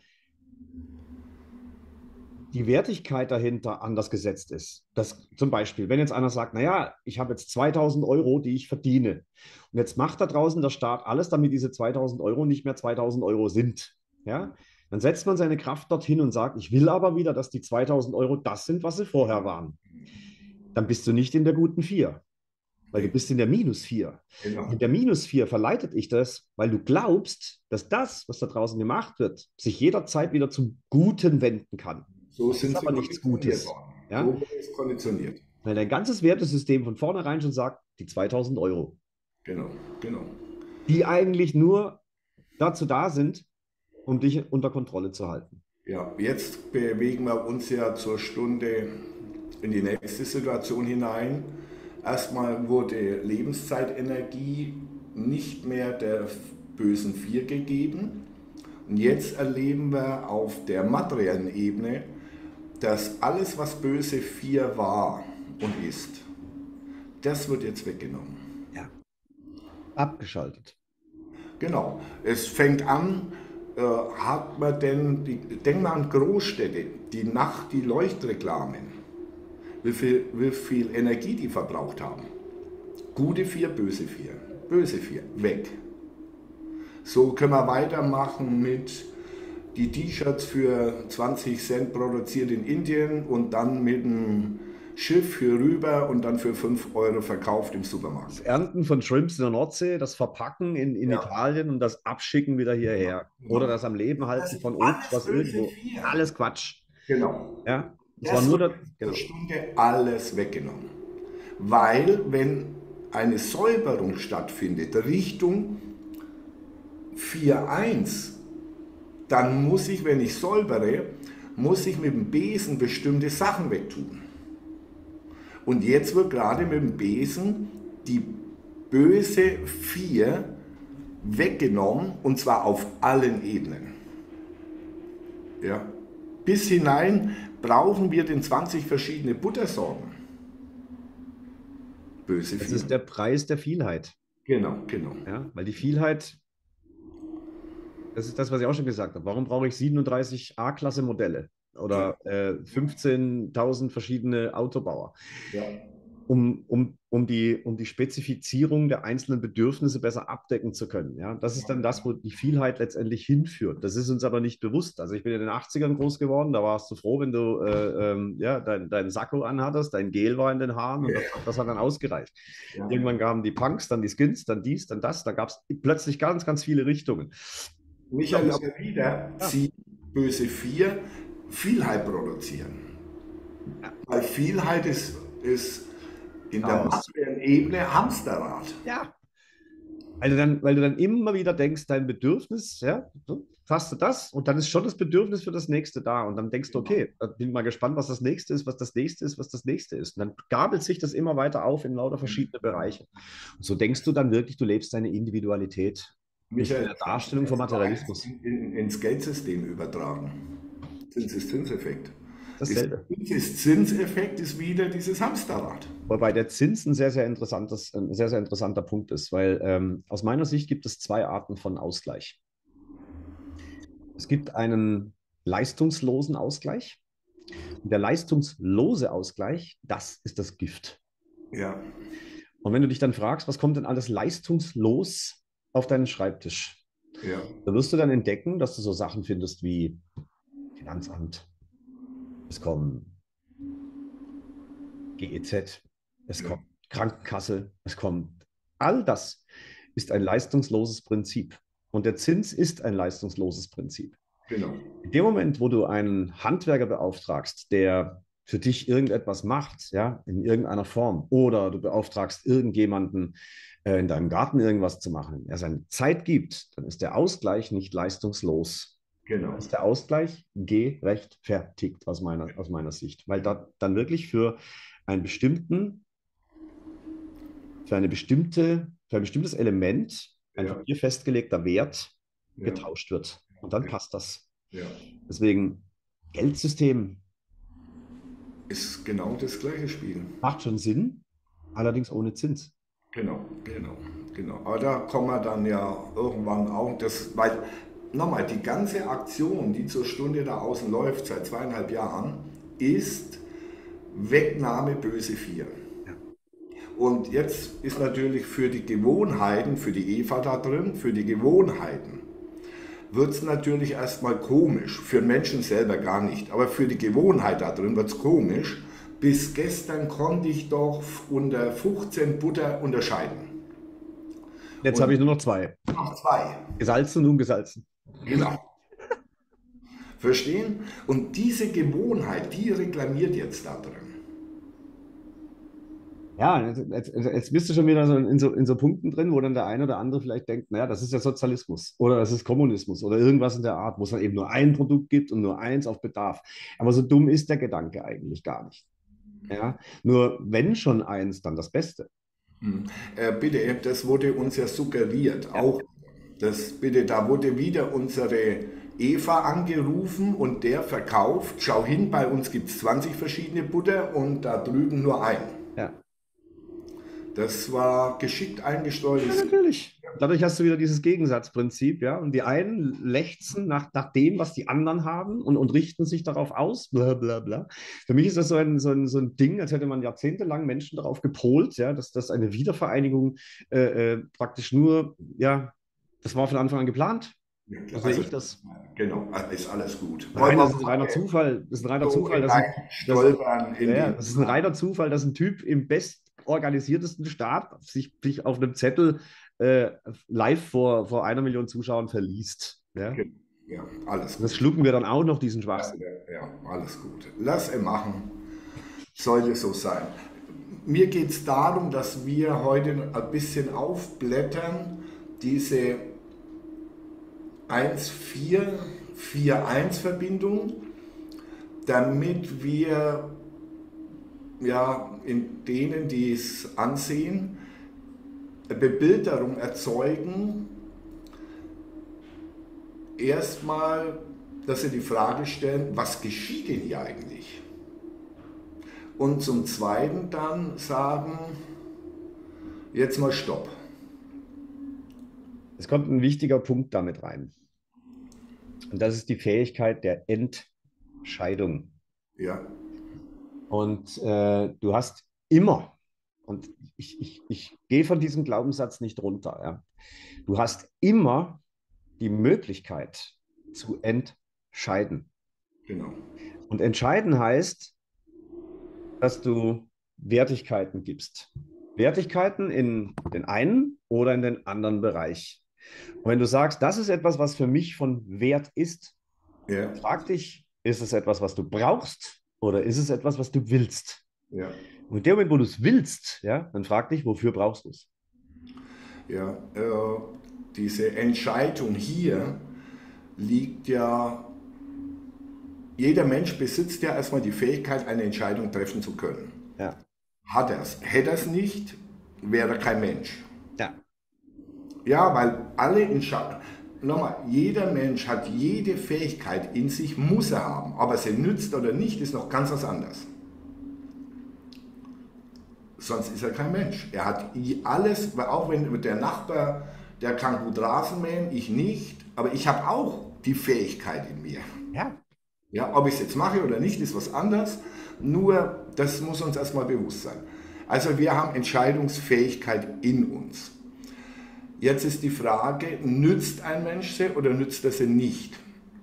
die Wertigkeit dahinter anders gesetzt ist. Das zum Beispiel, wenn jetzt einer sagt, naja, ich habe jetzt 2000 Euro, die ich verdiene. Und jetzt macht da draußen der Staat alles, damit diese 2000 Euro nicht mehr 2000 Euro sind. Ja? Dann setzt man seine Kraft dorthin und sagt, ich will aber wieder, dass die 2000 Euro das sind, was sie vorher waren. Dann bist du nicht in der guten vier, weil du bist in der minus vier. Genau. In der minus vier verleitet dich das, weil du glaubst, dass das, was da draußen gemacht wird, sich jederzeit wieder zum Guten wenden kann. So Das ist sind sie aber nichts konditioniert Gutes. worden. So Ja? wurde es konditioniert. Weil dein ganzes Wertesystem von vornherein schon sagt, die 2000 Euro, Genau, genau. die eigentlich nur dazu da sind, um dich unter Kontrolle zu halten. Ja, jetzt bewegen wir uns ja zur Stunde in die nächste Situation hinein. Erstmal wurde Lebenszeitenergie nicht mehr der bösen Vier gegeben. Und jetzt erleben wir auf der materiellen Ebene, dass alles, was böse Vier war und ist, das wird jetzt weggenommen. Ja. Abgeschaltet. Genau. Es fängt an, hat man denn, denk mal an Großstädte, die Nacht, die Leuchtreklamen, wie viel Energie die verbraucht haben. Gute Vier, böse Vier, weg. So können wir weitermachen mit die T-Shirts für 20 Cent produziert in Indien und dann mit dem Schiff für rüber und dann für 5 Euro verkauft im Das Supermarkt. Ernten von Shrimps in der Nordsee, das Verpacken in Ja, Italien und das Abschicken wieder genau, hierher. Oder genau. das am Leben Das halten ist von Obst, alles was böse irgendwo. Vier. Alles Quatsch. Genau. Ja. Es war Das nur wird der, jetzt zur genau. Stunde alles weggenommen. Weil, wenn eine Säuberung stattfindet Richtung 4.1, dann muss ich, wenn ich säubere, muss ich mit dem Besen bestimmte Sachen wegtun. Und jetzt wird gerade mit dem Besen die böse 4 weggenommen und zwar auf allen Ebenen. Ja. Bis hinein brauchen wir den 20 verschiedene Buttersorten. Böse Es 4. ist der Preis der Vielheit. Genau, genau. Ja. Weil die Vielheit, das ist das, was ich auch schon gesagt habe. Warum brauche ich 37 A-Klasse Modelle Ja, oder 15.000 verschiedene Autobauer? ja. Um die Spezifizierung der einzelnen Bedürfnisse besser abdecken zu können. Ja, das ist dann das, wo die Vielheit letztendlich hinführt. Das ist uns aber nicht bewusst. Also ich bin in den 80ern groß geworden, da warst du froh, wenn du ja, dein Sakko anhattest, dein Gel war in den Haaren und das hat dann ausgereicht. Ja. Irgendwann kamen die Punks, dann die Skins, dann dies, dann das. Da gab es plötzlich ganz, ganz viele Richtungen. Michael ist ja wieder, Ja, sie böse 4 Vielheit produzieren. ja, Weil Vielheit ist in der Chaos. materiellen Ebene Hamsterrad. Ja, weil du dann immer wieder denkst, dein Bedürfnis, ja, so, hast du das und dann ist schon das Bedürfnis für das nächste da und dann denkst du, Genau. okay, bin mal gespannt, was das nächste ist, was das nächste ist, was das nächste ist. Und dann gabelt sich das immer weiter auf in lauter verschiedene Bereiche. Und so denkst du dann wirklich, du lebst deine Individualität nicht in Michael, der kannst du Darstellung vom das mal Materialismus. ins Geldsystem übertragen? Zinseszinseffekt. Dasselbe. Der Zinseszinseffekt ist wieder dieses Hamsterrad. Wobei der Zins ein sehr, sehr interessanter Punkt ist, weil aus meiner Sicht gibt es zwei Arten von Ausgleich. Es gibt einen leistungslosen Ausgleich. Und der leistungslose Ausgleich, das ist das Gift. Ja, Und wenn du dich dann fragst, was kommt denn alles leistungslos auf deinen Schreibtisch, ja, da wirst du dann entdecken, dass du so Sachen findest wie Finanzamt, es kommt GEZ, es ja, kommt Krankenkasse, es kommt. All das ist ein leistungsloses Prinzip. Und der Zins ist ein leistungsloses Prinzip. genau. In dem Moment, wo du einen Handwerker beauftragst, der für dich irgendetwas macht, ja, in irgendeiner Form, oder du beauftragst irgendjemanden, in deinem Garten irgendwas zu machen, er seine Zeit gibt, dann ist der Ausgleich nicht leistungslos. Dann Genau. ist der Ausgleich gerechtfertigt aus meiner Sicht, weil da dann wirklich für einen bestimmten für ein bestimmtes Element ein Ja, von dir festgelegter Wert ja, getauscht wird. Und dann passt das. ja. Deswegen, Geldsystem Ist genau das gleiche Spiel. macht schon Sinn, allerdings ohne Zins. Genau, genau, genau. Aber da kommen wir dann ja irgendwann auch, weil nochmal, die ganze Aktion, die zur Stunde da außen läuft, seit 2,5 Jahren, ist Wegnahme böse Vier. Ja. Und jetzt ist natürlich für die Gewohnheiten, für die Eva da drin, für die Gewohnheiten, wird es natürlich erstmal komisch. Für den Menschen selber gar nicht. Aber für die Gewohnheit da drin wird es komisch. Bis gestern konnte ich doch unter 15 Butter unterscheiden. Jetzt habe Und ich nur noch zwei. noch zwei. Gesalzen und ungesalzen. Genau. Verstehen? Und diese Gewohnheit, die reklamiert jetzt da drin. Ja, jetzt bist du schon wieder in so Punkten drin, wo dann der eine oder andere vielleicht denkt, naja, das ist ja Sozialismus oder das ist Kommunismus oder irgendwas in der Art, wo es dann eben nur ein Produkt gibt und nur eins auf Bedarf. Aber so dumm ist der Gedanke eigentlich gar nicht. Ja? Nur wenn schon eins, dann das Beste. Bitte, das wurde uns ja suggeriert, Ja. auch bitte, da wurde wieder unsere Eva angerufen und der verkauft, schau hin, bei uns gibt es 20 verschiedene Butter und da drüben nur ein. Ja. Das war geschickt Ja, eingestreutes. natürlich. Dadurch hast du wieder dieses Gegensatzprinzip, ja. Und die einen lechzen nach dem, was die anderen haben und richten sich darauf aus, bla bla bla. Für mich ist das so ein Ding, als hätte man jahrzehntelang Menschen darauf gepolt, ja, dass das eine Wiedervereinigung praktisch nur, ja, das war von Anfang an geplant. So sehe Also, ich das. genau, ist alles gut. Wollen Nein, wir das ist ein mal reiner Zufall. Das ist ein reiner so Zufall, dass hineinstolpern ja, in ja, die. das ist ein reiner Zufall, dass ein Typ im bestorganisiertesten Staat sich auf einem Zettel äh, live vor 1 Million Zuschauern verliest. Ja? Ja, alles Und das gut. schlucken wir dann auch noch, diesen Ja, Schwachsinn. ja, ja, alles gut. Lass es machen. Sollte so sein. Mir geht es darum, dass wir heute ein bisschen aufblättern, diese 1,4,4,1 Verbindung, damit wir ja in denen, die es ansehen, eine Bebilderung erzeugen. Erstmal, dass sie die Frage stellen, was geschieht denn hier eigentlich? Und zum Zweiten dann sagen, jetzt mal Stopp. Es kommt ein wichtiger Punkt damit rein. Und das ist die Fähigkeit der Entscheidung. Ja, Und du hast immer, und ich gehe von diesem Glaubenssatz nicht runter, ja. Du hast immer die Möglichkeit zu entscheiden. genau. Und entscheiden heißt, dass du Wertigkeiten gibst. Wertigkeiten in den einen oder in den anderen Bereich. Und wenn du sagst, das ist etwas, was für mich von Wert ist, Ja, frag dich, ist es etwas, was du brauchst oder ist es etwas, was du willst? ja, Und in dem Moment, wo du es willst, ja, dann frag dich, wofür brauchst du es? ja. Diese Entscheidung hier liegt ja, jeder Mensch besitzt ja erstmal die Fähigkeit, eine Entscheidung treffen zu können. Ja, Hat er es. Hätte er es nicht, wäre er kein Mensch. ja, Ja, weil alle Entscheidungen, nochmal, jeder Mensch hat jede Fähigkeit in sich, muss er haben. Aber sie nützt oder nicht, ist noch ganz was anderes. Sonst ist er kein Mensch. Er hat alles, auch wenn der Nachbar, der kann gut Rasen mähen, ich nicht, aber ich habe auch die Fähigkeit in mir. ja. Ja, ob ich es jetzt mache oder nicht, ist was anderes. Nur, das muss uns erstmal bewusst sein. Also wir haben Entscheidungsfähigkeit in uns. Jetzt ist die Frage, nützt ein Mensch sie oder nützt er sie nicht?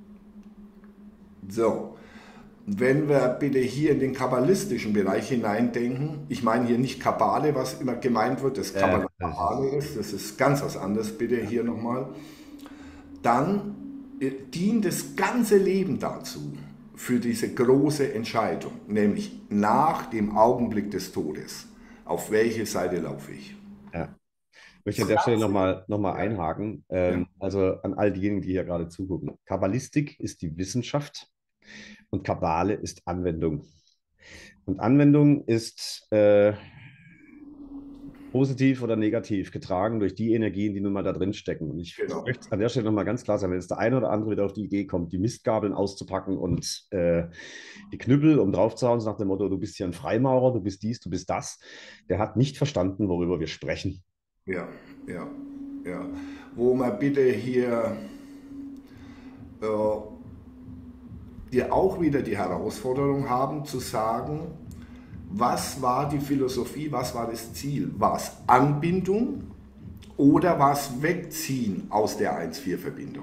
So, wenn wir bitte hier in den kabbalistischen Bereich hineindenken, ich meine hier nicht Kabbale, was immer gemeint wird, das Kabbale ist, das ist ganz was anderes, bitte hier nochmal, dann dient das ganze Leben dazu, für diese große Entscheidung, nämlich nach dem Augenblick des Todes. Auf welche Seite laufe ich? Ja. Ich möchte an der Stelle noch mal Ja, einhaken. ja, Also an all diejenigen, die hier gerade zugucken. Kabbalistik ist die Wissenschaft und Kabbale ist Anwendung. Und Anwendung ist positiv oder negativ, getragen durch die Energien, die nun mal da drin stecken. Und ich Genau. möchte an der Stelle nochmal ganz klar sagen, wenn jetzt der eine oder andere wieder auf die Idee kommt, die Mistgabeln auszupacken und die Knüppel, um draufzuhauen, so nach dem Motto, du bist hier ein Freimaurer, du bist dies, du bist das, der hat nicht verstanden, worüber wir sprechen. Ja, ja, ja. Wo man bitte hier äh, wir auch wieder die Herausforderung haben zu sagen, was war die Philosophie, was war das Ziel? War es Anbindung oder war es Wegziehen aus der 1-4-Verbindung?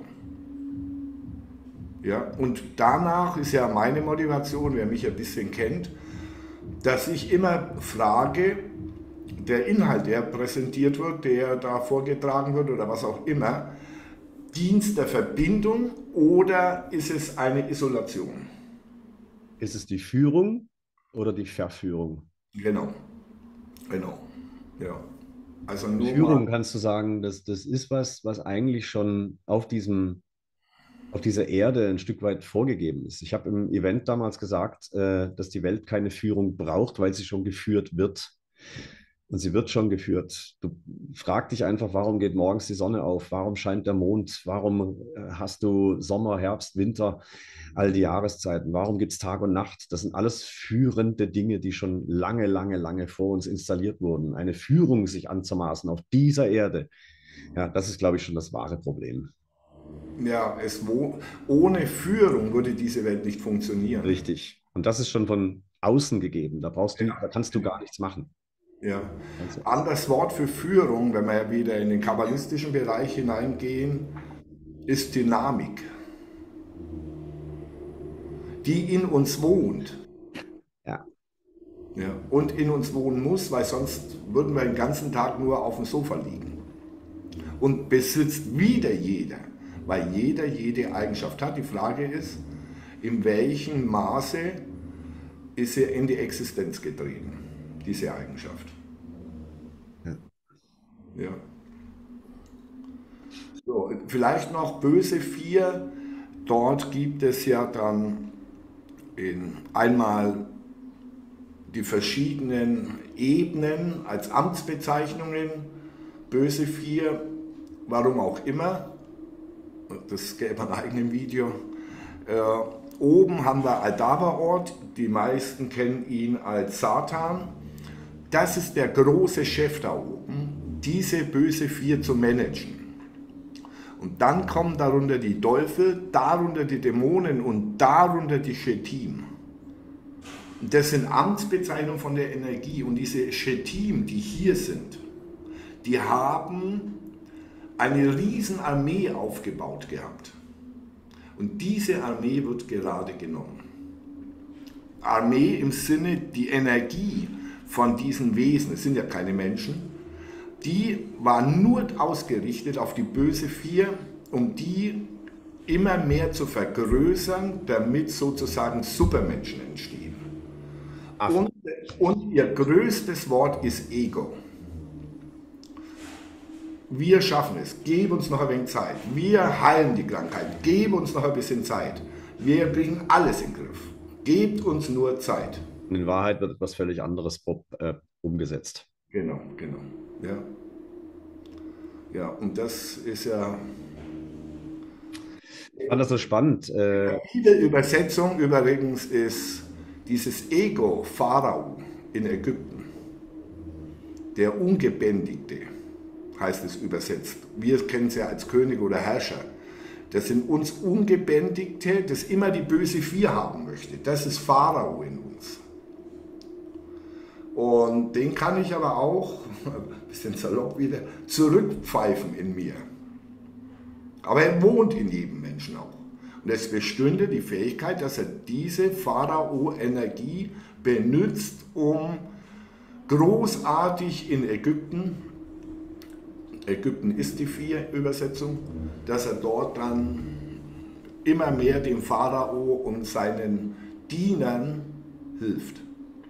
Ja, und danach ist ja meine Motivation, wer mich ein bisschen kennt, dass ich immer frage, der Inhalt, der präsentiert wird, der da vorgetragen wird oder was auch immer, Dienst der Verbindung oder ist es eine Isolation? Ist es die Führung oder die Verführung? Genau, genau. Ja. Also Die nur mal, Führung kannst du sagen, das ist was, was eigentlich schon auf dieser Erde ein Stück weit vorgegeben ist. Ich habe im Event damals gesagt, dass die Welt keine Führung braucht, weil sie schon geführt wird. Und sie wird schon geführt. Du frag dich einfach, warum geht morgens die Sonne auf? Warum scheint der Mond? Warum hast du Sommer, Herbst, Winter, all die Jahreszeiten? Warum gibt es Tag und Nacht? Das sind alles führende Dinge, die schon lange, lange, lange vor uns installiert wurden. Eine Führung sich anzumaßen auf dieser Erde, ja, das ist, glaube ich, schon das wahre Problem. ja, ohne Führung würde diese Welt nicht funktionieren. Richtig. Und das ist schon von außen gegeben. Da kannst du gar Genau. nichts machen. Ja. Also, Anderes Wort für Führung, wenn wir wieder in den kabbalistischen Bereich hineingehen, ist Dynamik, die in uns wohnt. ja, Ja, und in uns wohnen muss, weil sonst würden wir den ganzen Tag nur auf dem Sofa liegen. Und besitzt wieder jeder, weil jeder jede Eigenschaft hat. Die Frage ist, in welchem Maße ist er in die Existenz getreten, diese Eigenschaft. ja. Ja. So, vielleicht noch böse 4. Dort gibt es ja dann einmal die verschiedenen Ebenen als Amtsbezeichnungen. Böse 4, warum auch immer, das gäbe ein eigenes Video. Oben haben wir Aldaba-Ort, die meisten kennen ihn als Satan. Das ist der große Chef da oben, diese böse 4 zu managen. Und dann kommen darunter die Teufel, darunter die Dämonen und darunter die Shetim. Das sind Amtsbezeichnungen von der Energie. Und diese Shetim, die hier sind, die haben eine riesen Armee aufgebaut gehabt. Und diese Armee wird gerade genommen. Armee im Sinne, die Energie von diesen Wesen, es sind ja keine Menschen, die war nur ausgerichtet auf die böse 4, um die immer mehr zu vergrößern, damit sozusagen Supermenschen entstehen. Affen. Und ihr größtes Wort ist Ego. Wir schaffen es, gib uns noch ein wenig Zeit. Wir heilen die Krankheit, gib uns noch ein bisschen Zeit. Wir kriegen alles in den Griff. Gebt uns nur Zeit. Und in Wahrheit wird etwas völlig anderes umgesetzt. Genau, genau. Ja. Ja, und das ist ja Ich fand das so spannend. viele Übersetzung übrigens ist dieses Ego Pharao in Ägypten, der Ungebändigte, heißt es übersetzt. Wir kennen es ja als König oder Herrscher. Das sind uns Ungebändigte, das immer die böse 4 haben möchte. Das ist Pharao in uns. Und den kann ich aber auch, ein bisschen salopp wieder, zurückpfeifen in mir. Aber er wohnt in jedem Menschen auch. Und es bestünde die Fähigkeit, dass er diese Pharao-Energie benutzt, um großartig in Ägypten, Ägypten ist die 4 Übersetzung, dass er dort dann immer mehr dem Pharao und seinen Dienern hilft.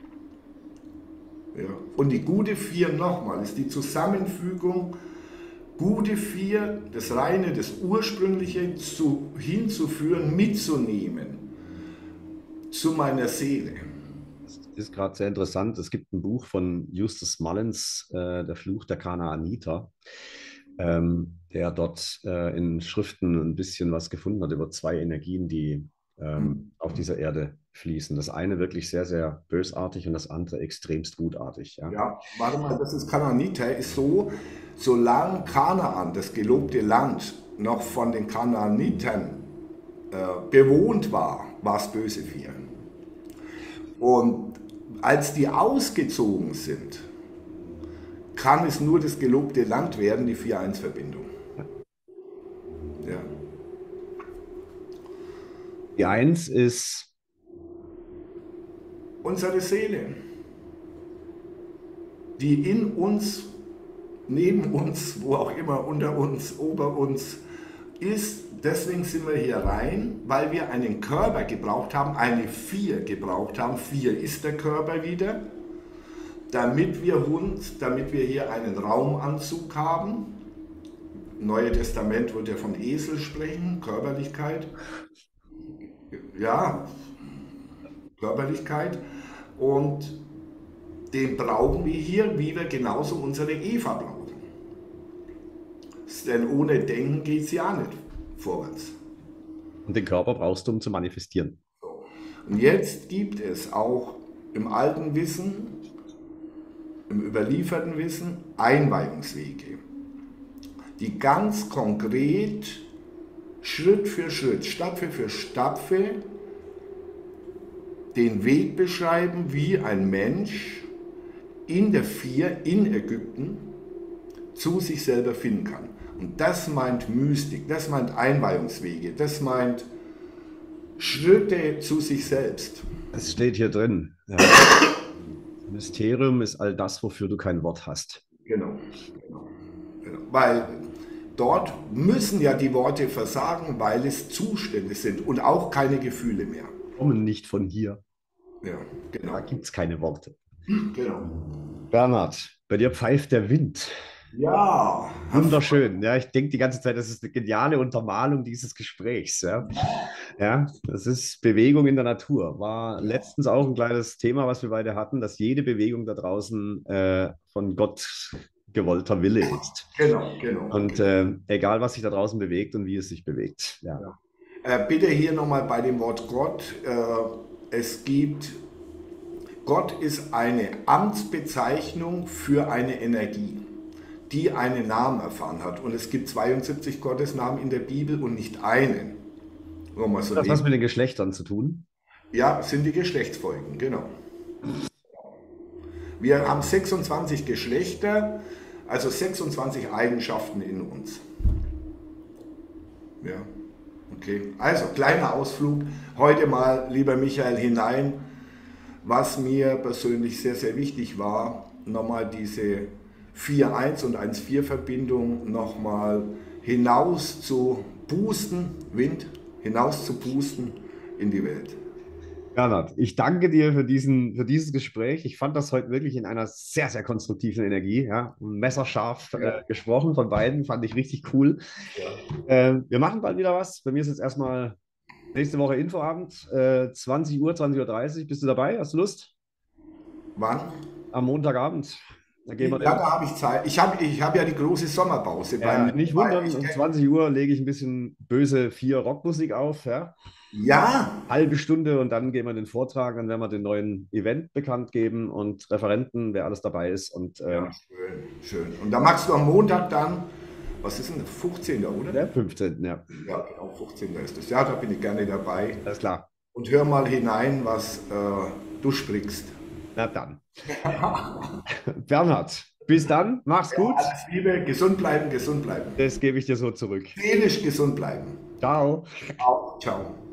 Ja. Und die gute 4 nochmal ist die Zusammenfügung, gute 4, das Reine, das Ursprüngliche hinzuführen, mitzunehmen zu meiner Seele. ist gerade sehr interessant. Es gibt ein Buch von Justus Mullins, Der Fluch der Kanaaniter, der dort in Schriften ein bisschen was gefunden hat über zwei Energien, die auf dieser Erde fließen. Das eine wirklich sehr, sehr bösartig und das andere extremst gutartig. Ja. Ja, warte mal, das ist Kanaaniter, ist so, solange Kanaan, das gelobte Land, noch von den Kanaanitern bewohnt war, war es böse für ihn. Und als die ausgezogen sind, kann es nur das gelobte Land werden, die 4-1-Verbindung. Ja. Die Eins ist, Unsere Seele, die in uns, neben uns, wo auch immer, unter uns, ober uns ist. Deswegen sind wir hier rein, weil wir einen Körper gebraucht haben, eine 4 gebraucht haben. 4 ist der Körper wieder, damit wir hier einen Raumanzug haben. Neue Testament wird ja von Esel sprechen, Körperlichkeit. Ja, Körperlichkeit. Und den brauchen wir hier, wie wir genauso unsere Eva brauchen. Denn ohne Denken geht es ja nicht vorwärts. und den Körper brauchst du, um zu manifestieren. So. Und jetzt gibt es auch im alten Wissen, im überlieferten Wissen, Einweihungswege, die ganz konkret Schritt für Schritt, Stapfe für Stapfe den Weg beschreiben, wie ein Mensch in der 4 in Ägypten zu sich selber finden kann. Und das meint Mystik, das meint Einweihungswege, das meint Schritte zu sich selbst. Es steht hier drin. Ja. Mysterium ist all das, wofür du kein Wort hast. Genau. Weil dort müssen ja die Worte versagen, weil es Zustände sind und auch keine Gefühle mehr. Kommen nicht von hier. Ja, genau. Da gibt es keine Worte. Genau. Bernhard, bei dir pfeift der Wind. Ja, Wunderschön. Ja, ich denke die ganze Zeit, das ist eine geniale Untermalung dieses Gesprächs. Ja. Ja, das ist Bewegung in der Natur. War letztens auch ein kleines Thema, was wir beide hatten, dass jede Bewegung da draußen von Gott gewollter Wille ist. genau. Und egal, was sich da draußen bewegt und wie es sich bewegt. Ja. Bitte hier nochmal bei dem Wort Gott. Gott ist eine Amtsbezeichnung für eine Energie, die einen Namen erfahren hat. Und es gibt 72 Gottesnamen in der Bibel und nicht einen. So Das hat was mit den Geschlechtern zu tun. Ja, sind die Geschlechtsfolgen, genau. Wir haben 26 Geschlechter, also 26 Eigenschaften in uns. Ja, okay. Also, kleiner Ausflug. Heute mal, lieber Michael, hinein, was mir persönlich sehr, sehr wichtig war, nochmal diese 4-1 und 1-4-Verbindung nochmal hinaus zu boosten, hinaus zu boosten in die Welt. Bernhard, ich danke dir für dieses Gespräch. Ich fand das heute wirklich in einer sehr, sehr konstruktiven Energie. Ja? Messerscharf gesprochen von beiden, fand ich richtig cool. Ja. Wir machen bald wieder was. Bei mir ist jetzt erstmal nächste Woche Infoabend, 20 Uhr, 20:30 Uhr. Bist du dabei? Hast du Lust? Wann? Am Montagabend. Da gehen wir da habe ich Zeit. Ich hab ja die große Sommerpause. Nicht wundern, um 20 Uhr lege ich ein bisschen böse 4 Rockmusik auf. Ja? Ja. Halbe Stunde und dann gehen wir in den Vortrag, dann werden wir den neuen Event bekannt geben und Referenten, wer alles dabei ist. Und, ja, schön. Und dann machst du am Montag dann, was ist denn, 15. oder? Der 15. Ja. Ja, genau, 15. ist das. Ja, da bin ich gerne dabei. Alles klar. Und hör mal hinein, was du sprichst. Na dann. Bernhard, bis dann, mach's gut. Alles Liebe, gesund bleiben, gesund bleiben. Das gebe ich dir so zurück. Seelisch gesund bleiben. Ciao. Ciao.